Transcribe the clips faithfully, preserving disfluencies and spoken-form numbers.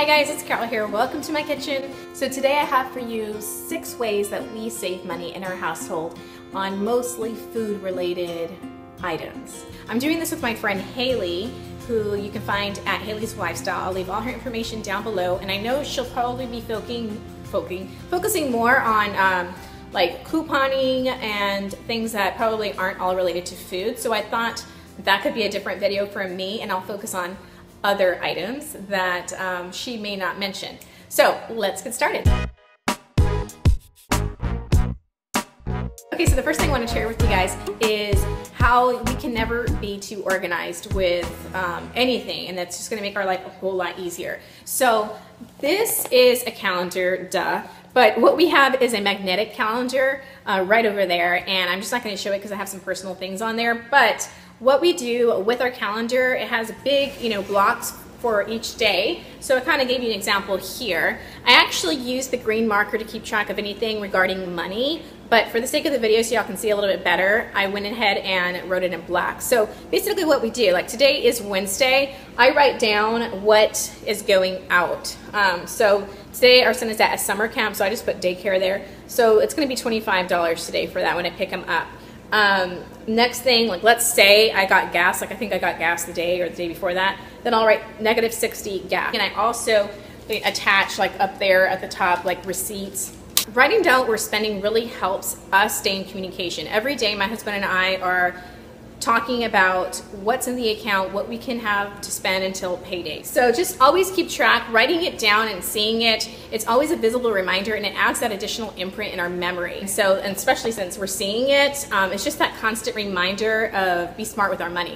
Hi guys, it's Carol here. Welcome to my kitchen. So today I have for you six ways that we save money in our household on mostly food related items. I'm doing this with my friend Haley, who you can find at Haley's Lifestyle. I'll leave all her information down below, and I know she'll probably be focusing, focusing, focusing more on um, like couponing and things that probably aren't all related to food. So I thought that could be a different video from me, and I'll focus on other items that um, she may not mention. So let's get started. Okay, so the first thing I want to share with you guys is how we can never be too organized with um, anything, and that's just going to make our life a whole lot easier. So this is a calendar, duh, but what we have is a magnetic calendar uh, right over there, and I'm just not going to show it because I have some personal things on there. But what we do with our calendar, it has big, you know, blocks for each day. So I kind of gave you an example here. I actually use the green marker to keep track of anything regarding money, but for the sake of the video so y'all can see a little bit better, I went ahead and wrote it in black. So basically what we do, like today is Wednesday, I write down what is going out. Um, so today our son is at a summer camp, so I just put daycare there. So it's gonna be twenty-five dollars today for that when I pick him up. Um, next thing, like let's say I got gas, like I think I got gas the day or the day before that, then I'll write negative sixty gas. And I also attach like up there at the top like receipts. Writing down what we're spending really helps us stay in communication. Every day my husband and I are talking about what's in the account, what we can have to spend until payday. So just always keep track, writing it down and seeing it. It's always a visible reminder, and it adds that additional imprint in our memory. So, and especially since we're seeing it, um, it's just that constant reminder of be smart with our money.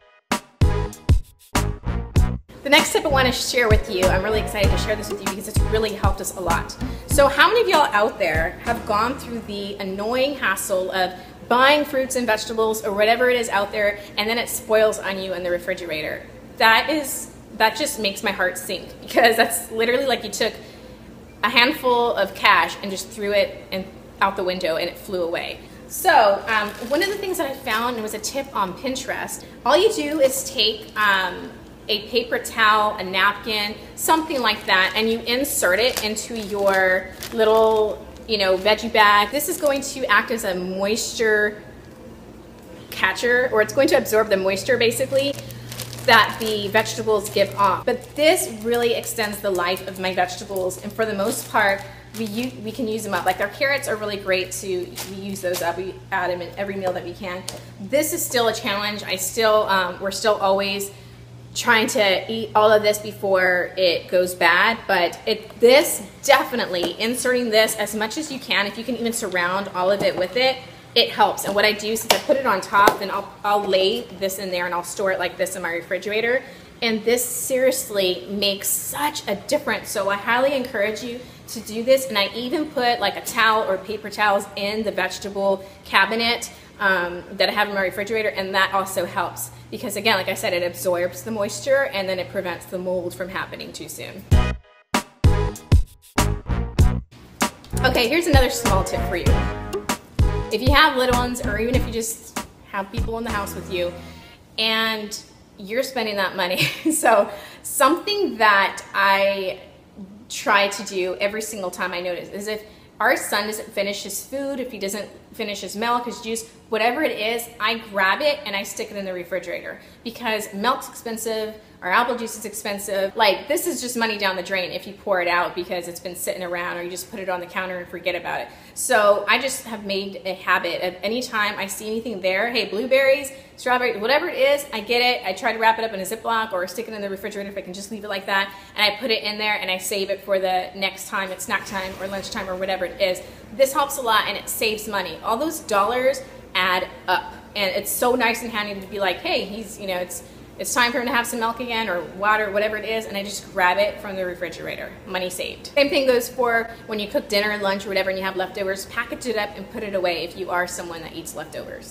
The next tip I want to share with you, I'm really excited to share this with you because it's really helped us a lot. So how many of y'all out there have gone through the annoying hassle of buying fruits and vegetables or whatever it is out there, and then it spoils on you in the refrigerator? That is, that just makes my heart sink, because that's literally like you took a handful of cash and just threw it in, out the window and it flew away. So um, one of the things that I found, and it was a tip on Pinterest, all you do is take um, a paper towel, a napkin, something like that, and you insert it into your little, you know, veggie bag. This is going to act as a moisture catcher, or it's going to absorb the moisture basically that the vegetables give off. But this really extends the life of my vegetables, and for the most part we use, we can use them up. Like our carrots are really great to we use those up. We add them in every meal that we can. This is still a challenge. I still um, we're still always trying to eat all of this before it goes bad, but it this definitely, inserting this as much as you can, if you can even surround all of it with it, it helps. And what I do, since I put it on top, then I'll, I'll lay this in there and I'll store it like this in my refrigerator, and this seriously makes such a difference. So I highly encourage you to do this, and I even put like a towel or paper towels in the vegetable cabinet um, that I have in my refrigerator, and that also helps. Because again, like I said, it absorbs the moisture and then it prevents the mold from happening too soon. Okay, here's another small tip for you. If you have little ones, or even if you just have people in the house with you and you're spending that money, so something that I try to do every single time I notice is if our son doesn't finish his food, if he doesn't finish his milk, his juice, whatever it is, I grab it and I stick it in the refrigerator, because milk's expensive, our apple juice is expensive. Like, this is just money down the drain if you pour it out because it's been sitting around, or you just put it on the counter and forget about it. So I just have made a habit of anytime I see anything there, hey, blueberries, strawberries, whatever it is, I get it, I try to wrap it up in a Ziploc or stick it in the refrigerator if I can just leave it like that, and I put it in there and I save it for the next time it's snack time or lunchtime or whatever it is. This helps a lot, and it saves money. All those dollars add up, and it's so nice and handy to be like, hey, he's, you know, it's it's time for him to have some milk again, or water, whatever it is, and I just grab it from the refrigerator. Money saved. Same thing goes for when you cook dinner, lunch, or whatever, and you have leftovers. Package it up and put it away if you are someone that eats leftovers.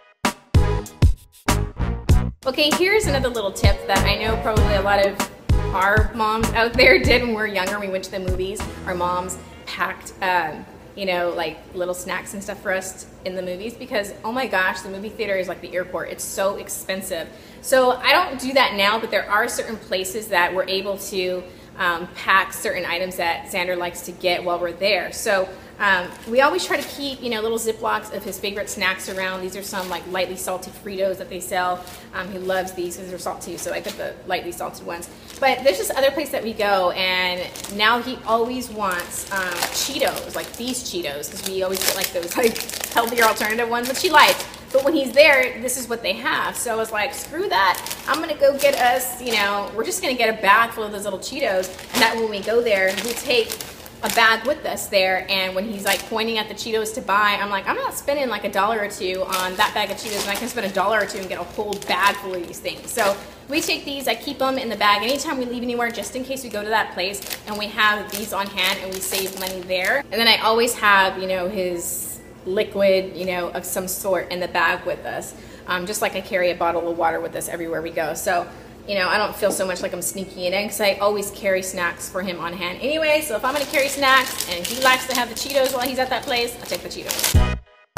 Okay, here's another little tip that I know probably a lot of our moms out there did when we were younger. We went to the movies. Our moms packed um, you know, like little snacks and stuff for us in the movies, because oh my gosh, the movie theater is like the airport. It's so expensive. So I don't do that now, but there are certain places that we're able to um, pack certain items that Xander likes to get while we're there. So um, we always try to keep, you know, little Ziplocs of his favorite snacks around. These are some like lightly salted Fritos that they sell. Um, he loves these because they're salty, so I get the lightly salted ones. But there's this other place that we go, and now he always wants um, Cheetos, like these Cheetos, because we always get like those like healthier alternative ones, which he likes. But when he's there, this is what they have. So I was like, screw that. I'm gonna go get us, you know, we're just gonna get a bag full of those little Cheetos. And that when we go there, we take a bag with us there. And when he's like pointing at the Cheetos to buy, I'm like, I'm not spending like a dollar or two on that bag of Cheetos, and I can spend a dollar or two and get a whole bag full of these things. So we take these, I keep them in the bag anytime we leave anywhere, just in case we go to that place, and we have these on hand and we save money there. And then I always have, you know, his liquid, you know, of some sort in the bag with us. Um, just like I carry a bottle of water with us everywhere we go. So, you know, I don't feel so much like I'm sneaking it in because I always carry snacks for him on hand anyway. So if I'm gonna carry snacks and he likes to have the Cheetos while he's at that place, I'll take the Cheetos.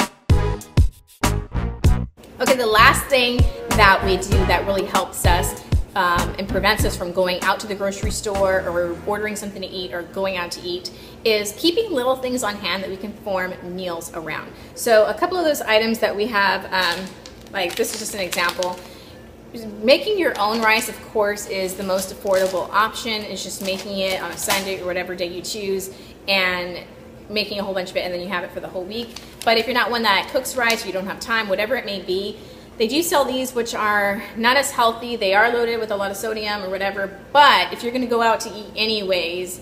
Okay, the last thing that we do that really helps us Um, and prevents us from going out to the grocery store or ordering something to eat or going out to eat is keeping little things on hand that we can form meals around. So a couple of those items that we have, um, like this is just an example. Making your own rice, of course, is the most affordable option. It's just making it on a Sunday or whatever day you choose and making a whole bunch of it, and then you have it for the whole week. But if you're not one that cooks rice or you don't have time, whatever it may be, they do sell these, which are not as healthy. They are loaded with a lot of sodium or whatever, but if you're gonna go out to eat anyways,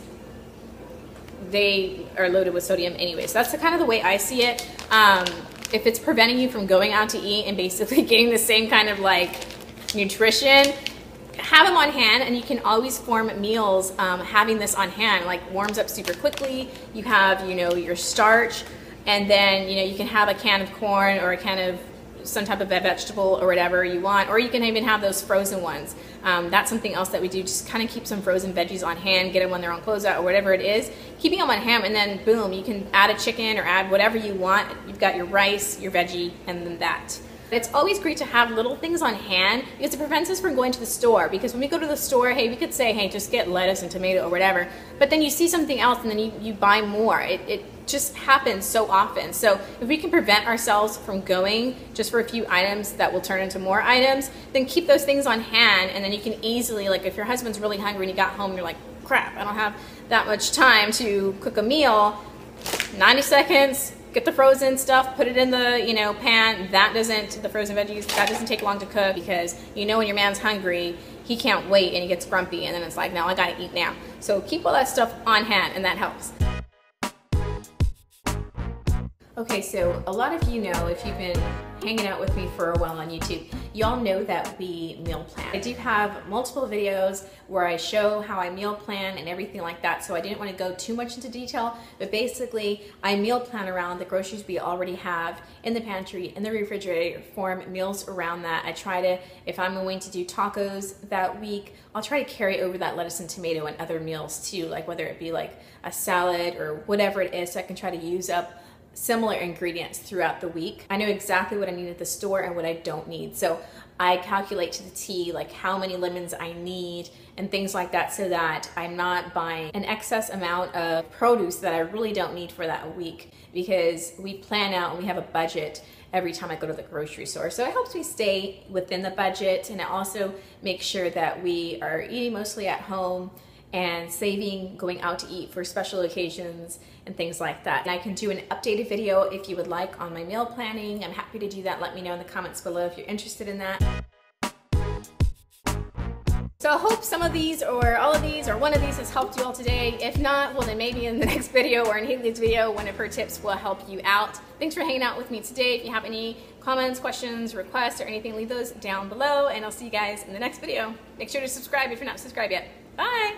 they are loaded with sodium anyways. So that's the kind of the way I see it. Um, if it's preventing you from going out to eat and basically getting the same kind of like nutrition, have them on hand, and you can always form meals um, having this on hand. Like warms up super quickly. You have, you know, your starch, and then, you know, you can have a can of corn or a can of some type of vegetable or whatever you want, or you can even have those frozen ones. Um, that's something else that we do, just kind of keep some frozen veggies on hand, get them when they're on closeout or whatever it is, keeping them on hand, and then boom, you can add a chicken or add whatever you want. You've got your rice, your veggie, and then that. It's always great to have little things on hand because it prevents us from going to the store, because when we go to the store, hey, we could say, hey, just get lettuce and tomato or whatever, but then you see something else and then you, you buy more. It, it just happens so often. So if we can prevent ourselves from going just for a few items that will turn into more items, then keep those things on hand, and then you can easily, like if your husband's really hungry and you got home and you're like, crap, I don't have that much time to cook a meal, ninety seconds, get the frozen stuff, put it in the, you know, pan. That doesn't, the frozen veggies, that doesn't take long to cook, because you know when your man's hungry, he can't wait and he gets grumpy, and then it's like, no, I gotta eat now. So keep all that stuff on hand, and that helps. Okay, so a lot of you know, if you've been hanging out with me for a while on YouTube, y'all know that we meal plan. I do have multiple videos where I show how I meal plan and everything like that, so I didn't want to go too much into detail, but basically I meal plan around the groceries we already have in the pantry, in the refrigerator, form meals around that. I try to, if I'm going to do tacos that week, I'll try to carry over that lettuce and tomato and other meals too, like whether it be like a salad or whatever it is, so I can try to use up similar ingredients throughout the week. I know exactly what I need at the store and what I don't need. So I calculate to the T like how many lemons I need and things like that, so that I'm not buying an excess amount of produce that I really don't need for that week, because we plan out and we have a budget every time I go to the grocery store. So it helps me stay within the budget, and it also makes sure that we are eating mostly at home and saving going out to eat for special occasions and things like that. And I can do an updated video if you would like on my meal planning. I'm happy to do that. Let me know in the comments below if you're interested in that. So I hope some of these or all of these or one of these has helped you all today. If not, well then maybe in the next video or in Haley's video, one of her tips will help you out. Thanks for hanging out with me today. If you have any comments, questions, requests, or anything, leave those down below, and I'll see you guys in the next video. Make sure to subscribe if you're not subscribed yet. Bye!